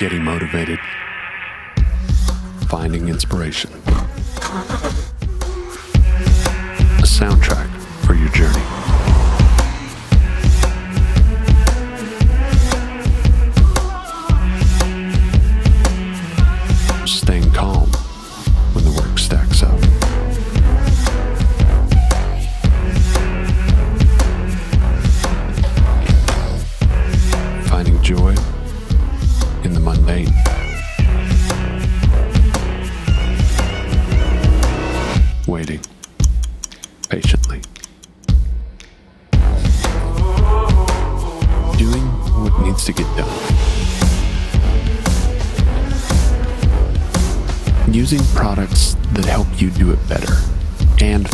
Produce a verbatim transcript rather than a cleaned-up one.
Getting motivated. Finding inspiration. A soundtrack for your journey. Staying calm when the work stacks up. Finding joy in the mundane. Waiting patiently. Doing what needs to get done. Using products that help you do it better and